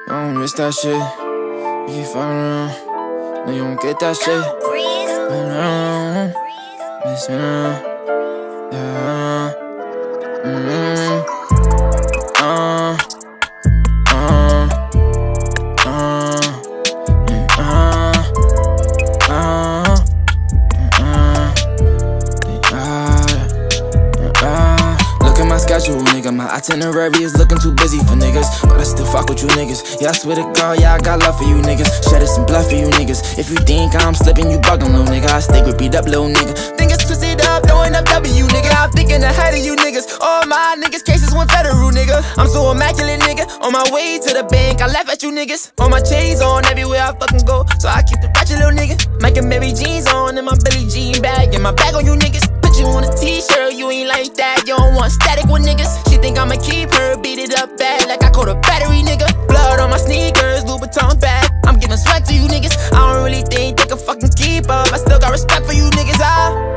don't miss that shit. You keep fucking around, no, you don't get that shit. Miss me now, yeah. Schedule, nigga, my itinerary is looking too busy for niggas, but I still fuck with you niggas. Yeah, I swear to God, yeah, I got love for you niggas. Shed some blood for you niggas. If you think I'm slipping, you bugging, little nigga. I stay beat up, little nigga. Niggas twisted up, throwing up W, nigga. I'm thinking ahead of you niggas. All my niggas cases went federal, nigga. I'm so immaculate, nigga. On my way to the bank, I laugh at you niggas. All my chains on everywhere I fucking go, so I keep the ratchet, little nigga. Mike and Mary jeans on in my Billie Jean bag, and my bag on you niggas. You want a t-shirt, you ain't like that. You don't want static with niggas. She think I'ma keep her, beat it up bad like I caught a battery, nigga. Blood on my sneakers, Louboutin bag. I'm giving swag to you niggas. I don't really think they can fucking keep up. I still got respect for you niggas,